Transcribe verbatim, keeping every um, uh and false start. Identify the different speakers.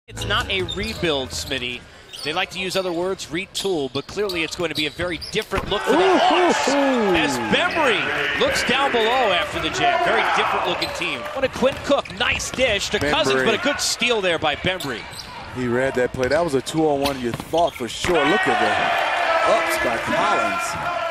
Speaker 1: It's not a rebuild, Smitty. They like to use other words, retool, but clearly it's going to be a very different look for the Hawks. As Bembry looks down below after the jam. Very different looking team. What a Quinn Cook. Nice dish to
Speaker 2: Bembry.
Speaker 1: Cousins, but a good steal there by Bembry.
Speaker 2: He read that play. That was a two on one you thought for sure. Look at the ups by Collins.